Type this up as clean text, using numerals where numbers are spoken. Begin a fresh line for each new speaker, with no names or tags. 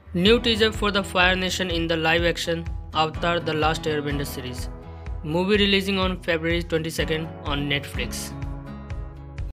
New teaser for the Fire Nation in the live-action Avatar: The Last Airbender series. Movie releasing on February 22nd on Netflix.